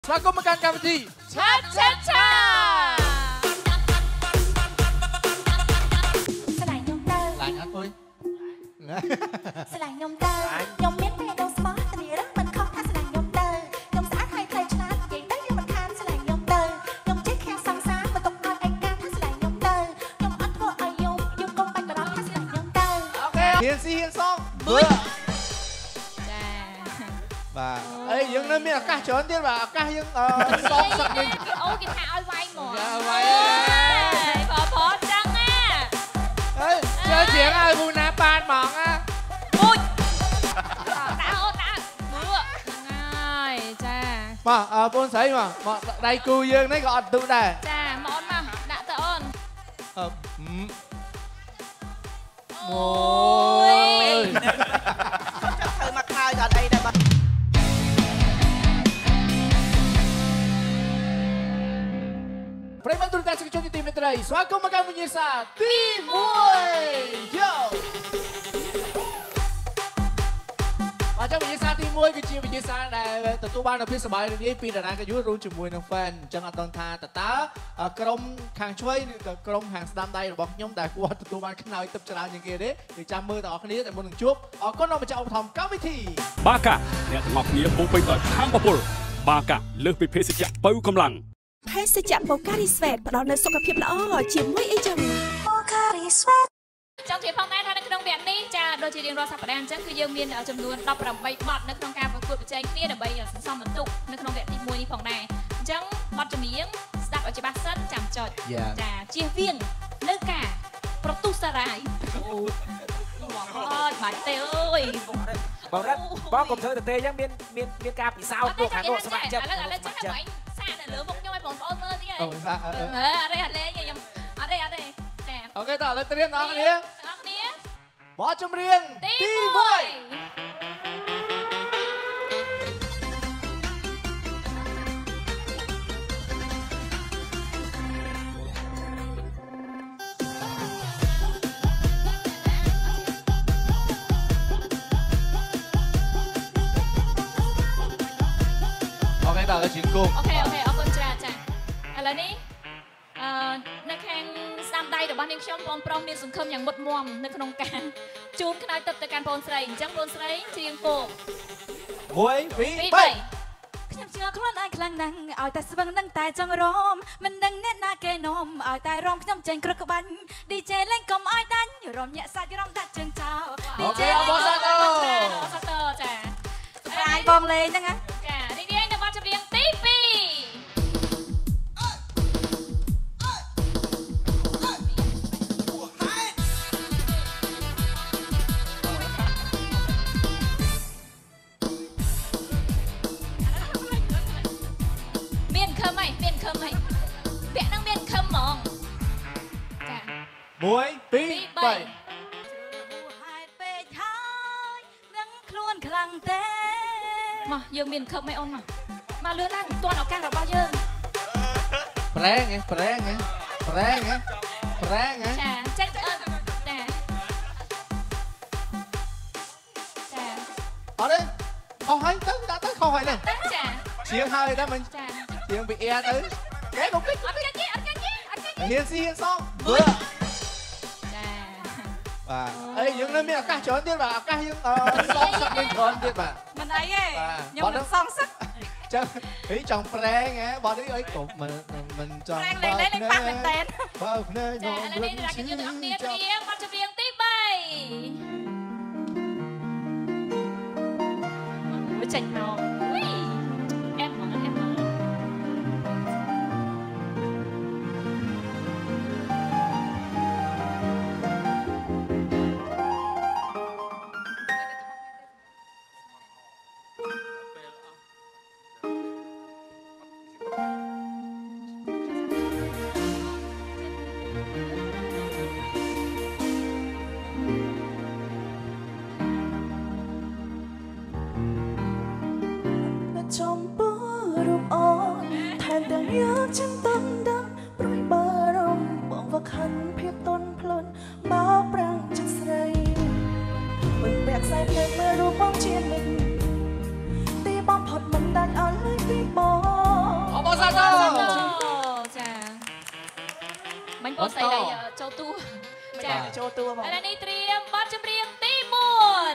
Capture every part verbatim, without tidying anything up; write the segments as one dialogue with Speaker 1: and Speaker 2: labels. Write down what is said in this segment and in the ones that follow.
Speaker 1: ស្វាគមន៍មកកាន់កម្មវិធីឆាឆាឆាស្លាញ់ខ្ញុំទៅស្លាញ់អត់អើយស្លាញ់ខ្ញុំទៅខ្ញុំមានពេលដងស្មោះធានារឹកមិនខុសថាស្លាញ់ខ្ញុំទៅខ្ញុំស្អាតហើយថ្លៃឆ្លាតនិយាយទៅខ្ញុំមិនខានស្លាញ់ខ្ញុំទៅខ្ញុំចេះខាងសង្សារបន្ទុកដល់ឯកាថាស្លាញ់ខ្ញុំទៅខ្ញុំអត់ធ្វើឲ្យយំយំកុំបាច់បារម្ភថាស្លាញ់ខ្ញុំទៅអូខេហ៊ានស៊ីហ៊ានសងមើលបាទអីយើងនៅមានឱកាសច្រើនទៀតបាទឱកាសយើងអឺសងសឹកវិញអូគេថាឲ្យវាយហ្មងវាយបងប្អូនចឹងណាអើជើជៀងឲ្យគូណាបានហ្មងណាមួយដាក់អូនដាក់មើលហ្នឹងហើយចាបាទអើបងស្រីមកមកដៃគូយើងនេះក៏អត់ទុកដែរចាមកអូនមកដាក់ទៅអូនអឺមួយធ្វើមកខ្នើយក៏អត់អីដែរបាទប្រិមត្តទូរទស្សនិកជនទីមេត្រីស្វាគមន៍មកកាន់វិញ្ញាសាទីមួយយោអញ្ចឹងវិញ្ញាសាទីមួយគឺជាវិញ្ញាសាដែលទទួលបាននូវភាពសប្បាយរីករាយពីតារាកាយូរួមជាមួយនឹង fan អញ្ចឹងអត់ដឹងថាតើតើក្រុមខាងឆ្វេងឬក៏ក្រុមខាងស្ដាំដៃរបស់ខ្ញុំដែលគាត់ទទួលបានខ្នើយទឹកច្រើនជាងគេទេគឺចាំមើលទាំងអស់គ្នាតែមុននឹងជួបអរគុណដល់ម្ចាស់ឧបត្ថម្ភកម្មវិធីបាកាអ្នកទាំងអស់គ្នាពុំពេញដោយខាងបពុលបាកាលើសពីភេសជ្ជៈបើកម្លាំងភេសជ្ជៈបូការីស្វេតផ្ដល់នូវសុខភាពល្អជាមួយអីចឹងបូការីស្វេតចង់ជម្រាបផងដែរថានៅក្នុងវគ្គនេះចាដូចជារៀងរាល់សប្តាហ៍អញ្ចឹងគឺយើងមានចំនួនដប់ប្រាំបីបទនៅក្នុងការប្រកួតប្រជែងគ្នាដើម្បីសន្សំបន្ទុកនៅក្នុងវគ្គទីមួយនេះផងដែរអញ្ចឹងបទចម្រៀងស្ដាប់ឲ្យច្បាស់សិនចាំចុចចាជៀសវាងនៅការប្រទុសរាយអូអើយបាច់ទេអើយបងរ៉ាត់បងកុំធ្វើទៅទេអញ្ចឹងមានមានមានការពិសោធន៍ពួកខាងនោះស្ម័គ្រចិត្តឥឡូវឥឡូវចាំតែបងសាកនៅលើមុខខ្ញុំឲ្យបងប្អូនមើលទៀតអូសាកអឺអត់ទេអត់លេងខ្ញុំអត់ទេអត់ទេចាអូខេតោះឥឡូវត្រៀមបងប្អូនអ្នកគ្នាបទចម្រៀងទីមួយតើជាគុំអូខេអូខេអរគុណច្រើនចាឥឡូវនេះអឺនៅខាងស្ដាំដៃរបស់នាងខ្ញុំបងប្រុសមានសង្ឃឹមយ៉ាងមុតមមនៅក្នុងការជូនខ្នើយទឹកទៅកាន់បងស្រីអញ្ចឹងបងស្រីច្រៀងពោមួយពីរបីខ្ញុំជឿខ្លួនឯងខ្លាំងណាស់ឲ្យតែស្វឹងនឹងតែចង់រមមិនដឹងអ្នកណាគេនោមឲ្យតែរំខ្ញុំចេញគ្រឹះក្បាច់ ឌី ជេ លេងកុំឲ្យដាច់រំញាក់សាច់រំដាក់ជើងចោល ឌី ជេ អបសាទរអបសាទរចាសម្រាប់បងលេងហ្នឹងណាចារីករាយនៅបទចម្រៀងទីពីរមានខឹមហីមានខឹមហីពាក់ហ្នឹងមានខឹមហ្មងចាមួយពីរបីហើយពេកហើយនឹងខ្លួនខ្លាំងទេមកយើងមានខឹមហីអូនមកមកលឿនឡើងទាន់ឱកាសរបស់យើងប្រេងហ៎ប្រេងហ៎ប្រេងហ៎ប្រេងហ៎ចាចេះអឺចាចាអត់ទេខុសហើយទៅដាក់ទៅខុសហើយនេះចាជាងហើយទៅមិនចាជាងពីអែទៅគេកុំពេកអត់កាច់ទេអត់កាច់ទេអត់កាច់ទេហ៊ានស៊ីហ៊ានសងមើលចាបាទអីយើងនៅមានឱកាសច្រើនទៀតបាទឱកាសយើងអឺសងសឹកវិញច្រើនទៀតបាទមិនអីទេខ្ញុំមិនសងសឹកចឹងហីចង់ប្រេងហ៎បងនេះអីក៏មិនមិនចង់ប្រេងលេងលេងប៉ះមែនតើបើភ្នែកខ្ញុំរត់ឈឺចាំគ្នាត្រៀមបទចម្រៀងទីបីមកចេញមកអេមមកអេមមក
Speaker 2: ตัวบอก
Speaker 3: อันนี้เตรียมบัตรจำเรียงตีมูล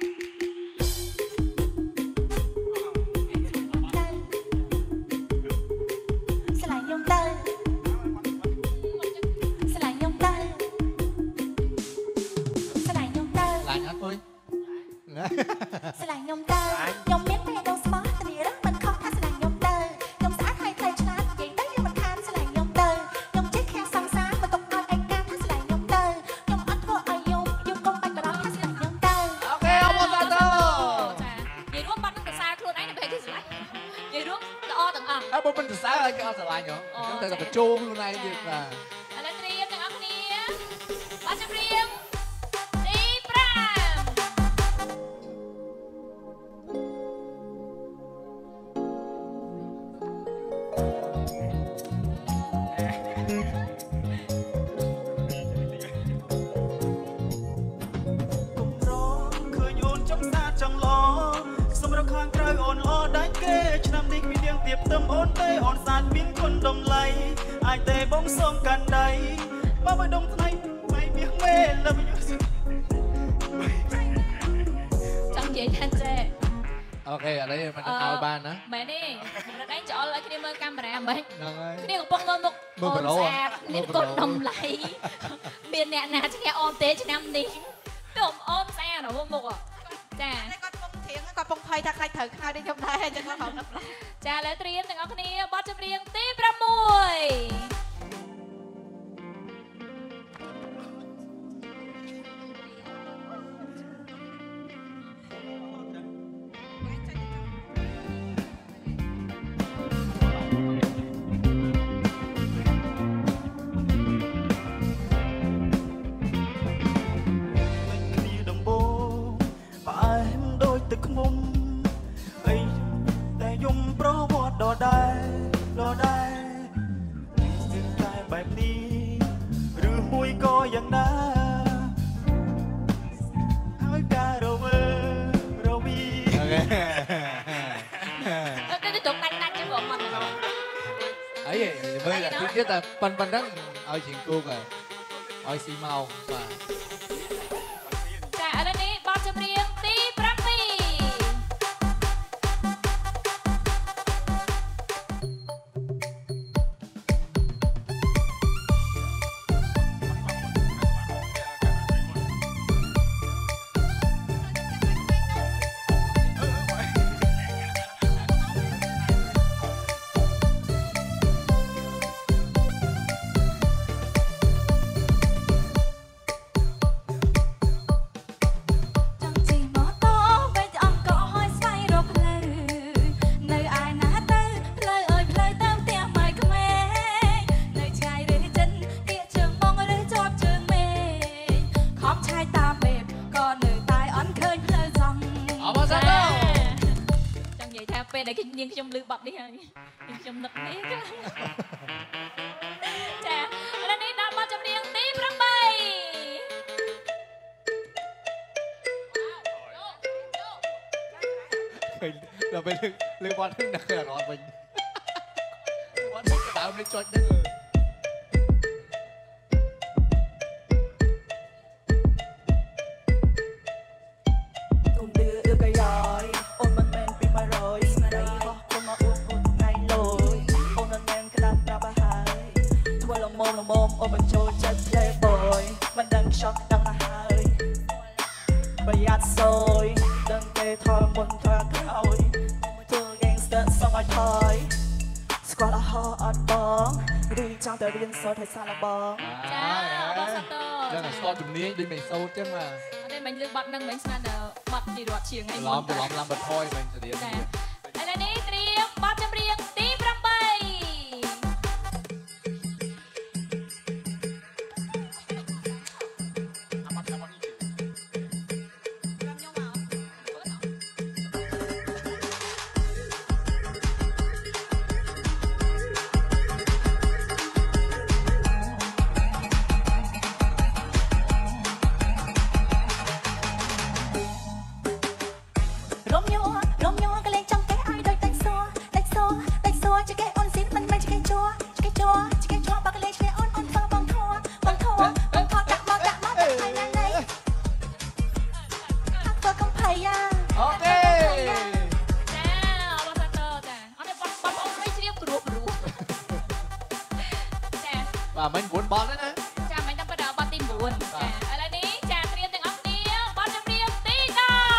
Speaker 2: สลายยงเตอร์สลายยงเตอร์สลายยงเตอร์
Speaker 1: lại hết thôi
Speaker 2: สลายยงเตอร์ยงเม็ดแต่ยงสปอร์ตนี่รักมันคอกท่าสลายยงเตอร์ยงสะอาดใครใครชนะยิ่งได้ยังมันคานสลายยงเตอร์ยงเจ๊แค่สังสารมาตกเอาไอ้การท่าสลายยงเตอร์ยงอัดทั่วเอายงยงกงไปกระดองท่าสลายยงเตอร์
Speaker 1: ok ông có sao đâu
Speaker 3: จ้ะยืนร่วมบัตรตั้งแต่ซาครูนไอ้ในเพจที่สไลด์ยืนร่วมละออต่างอ่ะ
Speaker 1: à bố mình từ sáng rồi cái ông lại nhở chúng ta phải chôn luôn này việc là
Speaker 3: อันนี้เตรียมอย่างอันนี้บัตรจำเรียงตีปราม
Speaker 4: គុំរងឃើញអូនចំសាចង់ឡសម្រាប់ខាងក្រៅអូនល្អដាច់គេឆ្នាំនេះមាននាងទៀបទឹមអូនទេអូនសាទមានគុណដំឡៃអាចទេបងសុំកាន់ដៃមកបើដងថ្ងៃថ្ងៃមាសមេលើបយុ
Speaker 3: จังใหญ่ท่านเจ
Speaker 1: ok ở đây mình ao ban đó
Speaker 3: แม่นี่ผมรักไอ้จอเลยที่นี่มือกำแรมไหม
Speaker 1: ngon ơi
Speaker 3: นี่ก็ปองมือมุก
Speaker 1: มือ
Speaker 3: โอ
Speaker 1: เป็น
Speaker 3: น
Speaker 1: โล
Speaker 3: แส
Speaker 1: อ่ะ
Speaker 3: บนี่กดนมไหลเบียนเนี่ยนาจะแค่ออมเตชน้ำนิ่งพี่ผมออมแซ่หรอพวกมุกอ่ะจ้า
Speaker 2: ได้ก็ปงเถียงก็ปงไฟถ้าใครถือใครได้ยกได้จะก็เขานับ
Speaker 3: จ้าแล้วเตรียมถึงเอาคนนี้บอสจะเรียงตีประมวย
Speaker 4: គ្នាដំបូងផ្អែមដូចទឹកឃ្មុំអីតែយំប្រវត្តិដដែលដដែលតែបែបនេះឬមួយក៏យ៉ាងណាហើយការរវើរវី
Speaker 1: ok
Speaker 3: แล้วก็จะจบดันดันจะบอกมัน
Speaker 1: ấy bây giờ thứ nhất là phần phần rất ơi chuyện cô rồi ơi xi mau và
Speaker 3: จ้าอันนี้บอสจะเรียงตีประมี
Speaker 2: จังจีมอโต้ไปจะออกก็ห้อยไฟรบเลยในอายนาเตอเลยเอ่ยเลยเติมเตี้ยไม่ก็แม่ในชายเรจันเกี่ยเชิงมองเลยจอบเชิงเมย์ขอบชายตาเบบก็เหนื่อยตายอ่อนเคยเลยจัง
Speaker 1: ông có sao đâu
Speaker 3: จังใหญ่แทบเป็นไอ้ขี้ยิงชมลือบัตรนี่ไงยิงชมนึกนี่ก็จ้าอันนี้ดับบอสจะเรียงตีประมี
Speaker 1: mình là bên lưng lưng bón thức đặc là nói mình bón thức tạo nên cho nhất rồi
Speaker 4: គុំឌឺអឺកាយ៉យអូនមិនមែនពីមករយស្ដីហោះគុំមកអួតអួតថ្ងៃលយអូនមិនមែនក្តាប់ប្រាប់ឲ្យហើយធ្វើលំមលំមអូនមិនចូលចិត្ត playboy មិនដឹងខ្ចប់ដឹងណាស់ហើយប្រយ័ត្នសយដឹងទេថយមុនថយក្រោយធ្វើ gangster សុំឲ្យថយស្គាល់អស់អត់បងឬចង់ទៅរៀនសូត្រឲ្យសាឡបង
Speaker 3: จ้าบอสโต
Speaker 1: đó là so chùm ní đi mình sâu chứ mà
Speaker 3: อันนี้มันลือบัตรนั่งมันสนั่นเดอบัตรดีรอดเชียงไง
Speaker 1: ล้อมไปล้อมลำบดthôi mình sẽ điểm
Speaker 3: จ้าอันนี้เตรียมบอสจะเรียงตีประมี
Speaker 2: រំញ័ររំញ័រក៏លេងចង់
Speaker 1: បាទមិន9បត់ទេណា
Speaker 3: ចាមិនតែបដបត់ទី9ចាឥឡូវនេះចាត្រៀមទាំងអស់គ្នាបត់ចម្រៀងទី10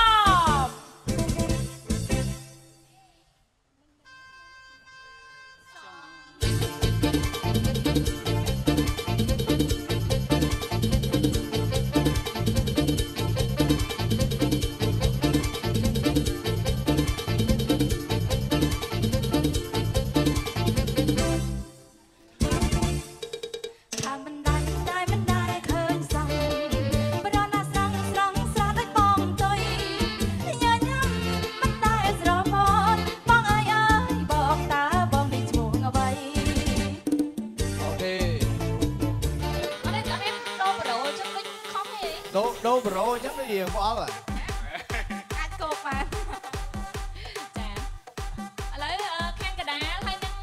Speaker 1: ដូបរោអញ្ចឹងដូចរៀងផ្អល់
Speaker 3: អាចកោកបានចាឥឡូវខាងកដាលហើយនឹង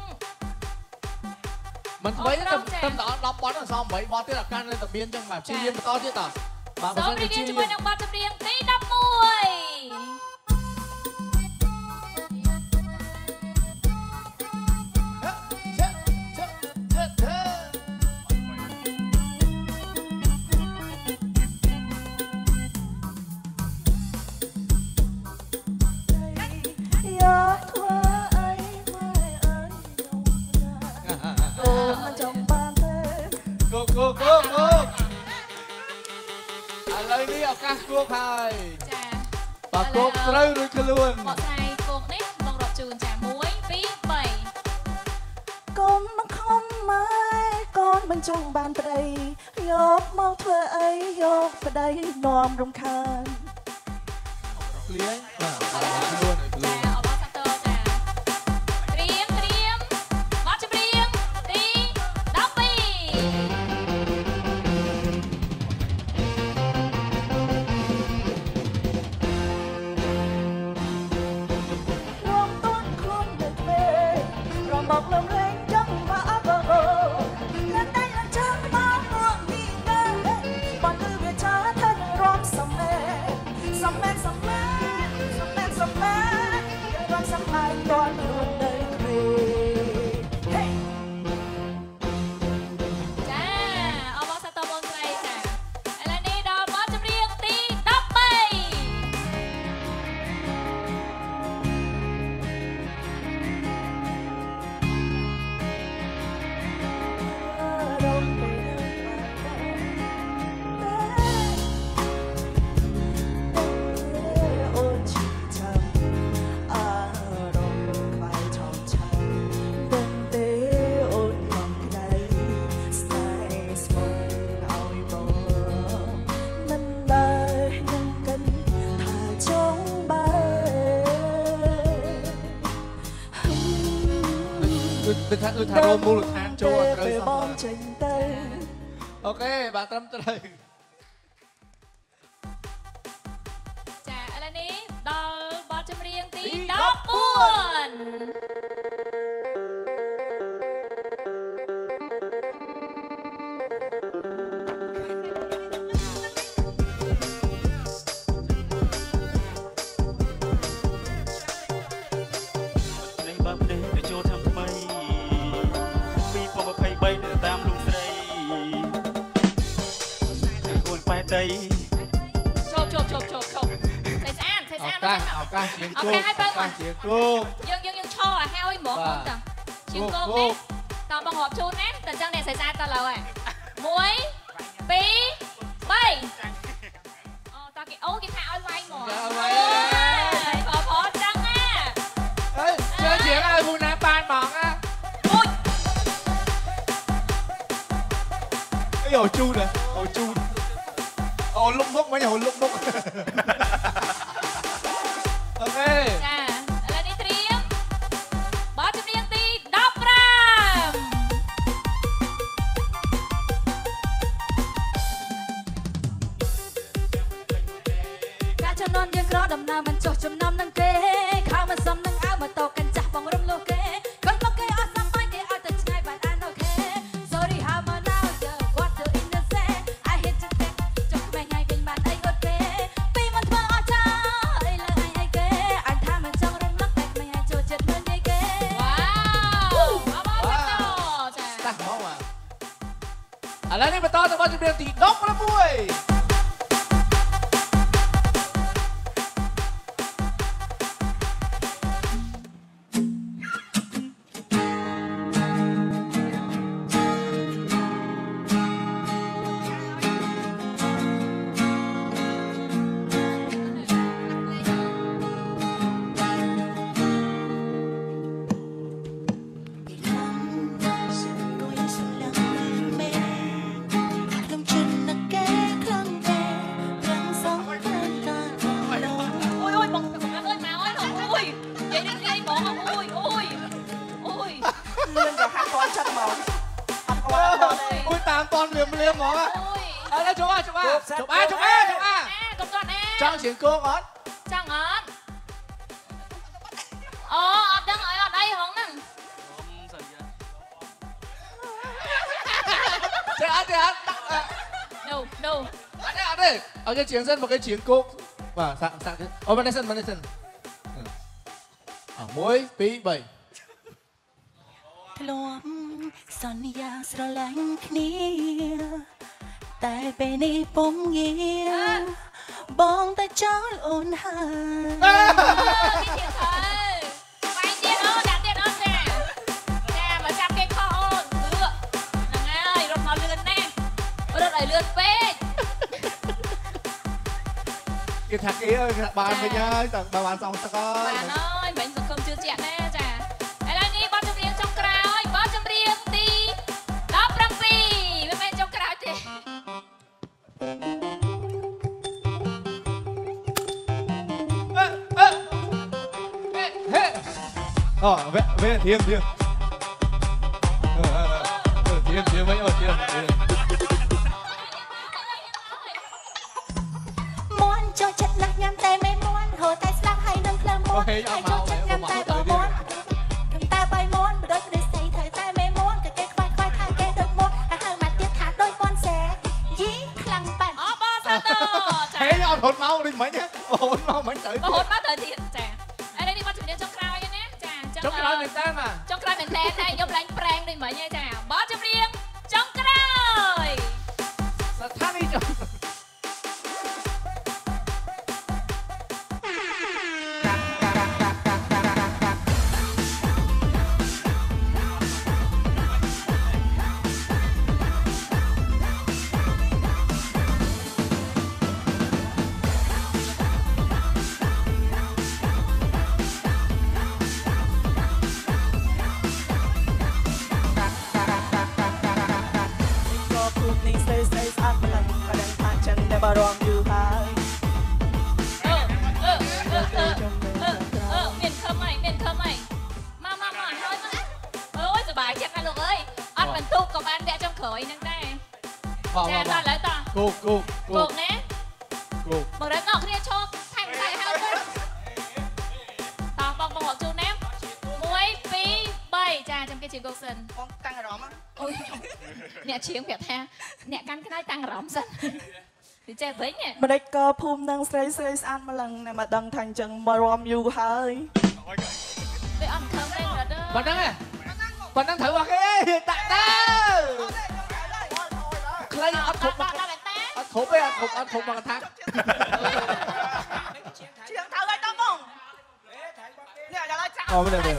Speaker 1: មិនថ្មីទេទៅដល់10បត់អសម8បត់ទៀតអាការនៅតែមានអញ្ចឹងបាទព្យាយាមបន្តទៀតតើ
Speaker 3: បាទបើសិនជាជាមួយនឹងបទចម្រៀងទី11
Speaker 1: គោគោគោឥឡូវនេះឱកាសគោកហើយ
Speaker 3: ចា
Speaker 1: បើគោកត្រូវរួចខ្លួន
Speaker 3: បកស្រាយគោកនេះបងរាប់ជូនចា1 2 3
Speaker 4: កូនមកខំម៉ែកូនមិនចង់បានប្តីយកមកធ្វើអីយកប្តីនាំរំខាន
Speaker 1: ឃ្លៀងបាទខ្លួនខ្លួន
Speaker 3: ចាអបអរសាទរចាត្រៀមត្រៀមបទចម្រៀងទី
Speaker 4: บอกลมแรงจังมาบโบและได้ละจังมาหวงมีเดินบอนลือเบียช้าท่านร้องสำเร็จสำเร็จสำเร็จสำเร็จสำเร็จยังร้องสำหายก่อนลุ้นเลยครี
Speaker 3: จ้าเอาบอสตอบนไกลจ้าและนี่ดอกบอสจำเรียงตีดอกไป
Speaker 1: ដូចថាដូចថារោមូលដ្ឋានចូលអត់ត្រូវសោះអូខេបាទត្រឹមត្រូវ
Speaker 3: ចាឥឡូវនេះដល់បទចម្រៀងទី14ជប់ជប់ជប់ជប់ជប់តែស្អាតតែស្អាត
Speaker 1: ឱកាសឱកាសជាងគោឱកាសជាងគោ
Speaker 3: យើងយើងយើងឈរឲ្យហើយហ្មងបងតាជាងគោនេះតបងរាប់ជូនណាតែចឹងអ្នកស្អាតតើឡើយមួយពីរបីអូតគេអូគេថាឲ្យវាយហ្មង
Speaker 1: ឲ្យវាយ
Speaker 3: បងប្អូនចឹងណា
Speaker 1: អើជើងជាងឲ្យមួយណាបានហ្មងណា
Speaker 3: មួយ
Speaker 1: អីអូជូនអូជូនអូលុកមុខមិនអូលុកមុខអូខេ
Speaker 3: ចាឥឡូវនេះត្រៀមបទចម្រៀងទី15ការចំនួនយើងក្រដំណើរមិនចុះចំណំនឹងគេខោមិនសមនឹងអើមកតោកាន់ចាស់បងរំលោះគេកុំមកគេអត់សមបាយគេឲ្យទៅឆ្ងាយបានអានអូខេ Sorry how much now you what to in the say I hate to say ចុះមិនថ្ងៃវិញបានអីអត់ទេពីមិនធ្វើអត់ចាអីលើអីអីគេអញថាមិនចង់រំលឹកតែមិនឲ្យចូលចិត្តមើលនិយាយគេវ៉ាវអបអរសាទរចា
Speaker 1: តាស់ហ្មងបាទឥឡូវនេះបន្តទៅបទចម្រៀងទីដប់ប្រាំមួយ Trong chuyện cô ngót
Speaker 3: Trong ngót Ồ, ở đang ở đây hóng nè
Speaker 1: Thế ăn thì ăn
Speaker 3: Đâu, đâu
Speaker 1: Ăn đi, ăn đi Ở cái chuyện sân một cái chuyện cô Và sẵn, sẵn cái Ồ, bên đây sân, bên đây sân Ở mỗi phí bảy
Speaker 4: ធ្លាប់សន្យាស្រឡាញ់គ្នាតែពេលនេះពុំងារបងតែចោលអូនហើយ
Speaker 3: Cái thiệt thôi Quay tiền ơn, đặt tiền ơn nè Nè, mà chăm cái kho ơn Được Nè ơi, rộng nó lươn nè Ôi đợt ấy lươn phê
Speaker 1: Cái thằng kia ơi, bạn với nhau Bà bạn xong sao coi
Speaker 3: Bạn ơi, mình không chưa chuyện nè chà Đây là đi, bó châm riêng trong crowd Bó châm riêng đi Đó, Prang Phi Bên bên trong crowd thì
Speaker 1: Ờ, về, về, thiêm, thiêm Ờ, thiêm, thiêm mấy, ờ, thiêm, thiêm
Speaker 4: Muốn cho chất lắc nhằm tay mê muốn Hồ tay slap hay nâng klơ muốn Hay cho chất nhằm tay bỏ muốn Cầm ta bay muốn Đôi cứ đi xây thời tay mê muốn Cái cái khoai khoai thang cái đôi muốn Hà hàng mặt tiết thả đôi con xe Dí khăn bàn
Speaker 3: Ờ, bó sao tờ
Speaker 1: Thế nhau hồn mau đi mấy nhé Hồn mau mấy tự
Speaker 3: Bó hồn máu thời thiện chà Đây đây đi bó châm riêng trong crowd nha nè chà
Speaker 1: Trong cái đó mình tên mà
Speaker 3: Trong crowd mình tên này Dông lánh prang đi mấy nha chà Bó châm riêng trong crowd
Speaker 1: Sao thang đi trong
Speaker 4: bà rong như hai
Speaker 3: Ờ, ờ, ờ, ờ, ờ, ờ, miền khâm mày, miền khâm mày Mà, mà, mà, thôi mà Ôi, rồi bài chắc anh Lục ơi Ăn mình tục còn ăn vẽ trong khởi nâng đây Chà, ta lấy ta
Speaker 1: Cục, cục,
Speaker 3: Buộc nè
Speaker 1: Cục
Speaker 3: Buộc đấy ngọt kia cho thành tay hai thôi Ta bong bong ngọt chú ném Muối, phí, bay Chà, trong cái chuyện cuộc sân
Speaker 4: Con tăng rõm á
Speaker 3: Ôi, nè chiếm kẹt ha Nè cắn cái này tăng rõm sân Thì chè vĩnh nè
Speaker 4: ម្ដេចក៏ភូមិនឹងស្រីស្រីស្អាតម្លឹងណែមកដឹងថាអញ្ចឹងមករំយូរហើយ
Speaker 3: Để ăn thơm lên rồi đó
Speaker 1: Bạn đang à Bạn đang thử vào cái tạ ta Lấy ăn thục bằng Ăn thục ấy, ăn thục, ăn thục bằng thang
Speaker 4: Chuyện thử ơi tao mong Nè giờ lại chào
Speaker 1: Ờ, bây giờ được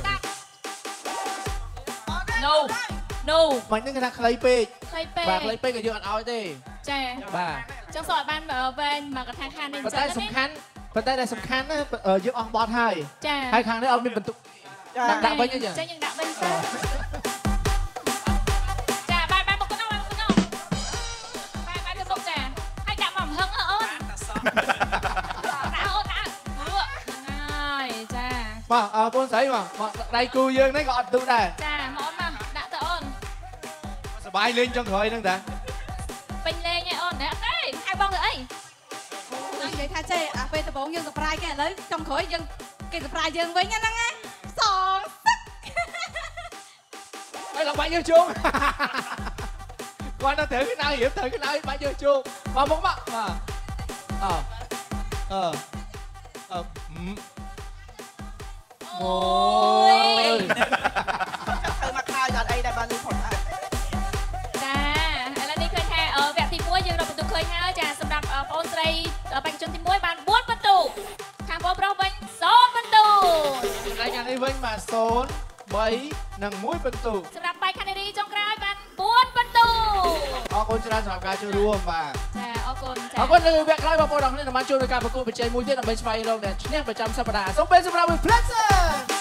Speaker 3: No No
Speaker 1: Mình những cái thằng lấy bê
Speaker 3: Khay pê
Speaker 1: Và lấy bê cái dương ăn oi đi
Speaker 3: Chè
Speaker 1: Bà
Speaker 3: Trong sỏi ban bảo về mà cái thang khan lên
Speaker 1: ប៉ុន្តែសំខាន់ប៉ុន្តែដែលសំខាន់ណាយើងអស់បត់ហើយ
Speaker 3: ចា
Speaker 1: ហើយខាងនេះអត់មានបន្ទុកដាក់ដាក់វិញទេចា
Speaker 3: ចាយើងដាក់វិញចាចាបាយបាយមកទៅនោះមកទៅនោះបាយបាយទៅសុកចាហើយដាក់មកហឹងអូនដាក់អូនដាក់ហើយចា
Speaker 1: បាទអើបងស្រីបាទដៃគូយើងនេះក៏អត់ទុកដែរ
Speaker 3: ចាមកអូនមកដាក់ទៅអូន
Speaker 1: សប្បាយលេងចុងក្រោយហ្នឹងតា
Speaker 3: ពេញលេងឯអូនដាក់ទេហើយបងទៅអី
Speaker 2: និយាយថាចេះអាពេលដំបូងយើង surprise គេឥឡូវចុងក្រោយយើងគេ surprise យើងវិញហ្នឹងណាសងសឹក
Speaker 1: ហើយឡើងបាច់យើងជួងគាត់ទៅត្រូវcái nào hiểmត្រូវcái nàoបាច់យើងជួងមកមកមកអអអអអូយ
Speaker 4: ធ្វើមកថាយអត់អីដែរបានលឺផង
Speaker 3: ចាឥឡូវនេះឃើញថា
Speaker 1: សូនបីនិងមួយបន្ទុក
Speaker 3: សម្រាប់បែកខានីរីចុងក្រោយបានបួនបន្ទូ
Speaker 1: អរគុណច្រើនសម្រាប់ការចូលរួមបាទ
Speaker 3: ចាអរគុណចា
Speaker 1: អរគុណនៅវគ្គក្រោយបងប្អូនទាំងគ្នានឹងបានចូលនៅការប្រកួតប្រជែងមួយទៀតដើម្បីស្វែងរកអ្នកឈ្នះប្រចាំសប្តាហ៍សូមពេលសម្រាប់ Reflection